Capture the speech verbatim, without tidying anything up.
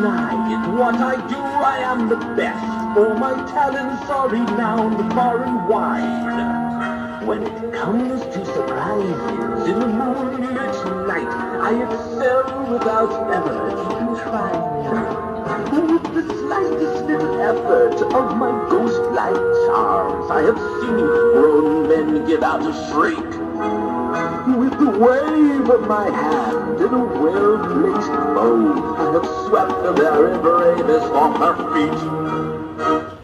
deny it. What I do, I am the best. For my talents are renowned far and wide. When it comes to surprises in the moonlit night, I excel without ever even trying. With the slightest little effort of my ghost-like charms, I have seen grown men give out a shriek. With the wave of my hand and a well-placed bow, I have swept the very bravest off their feet.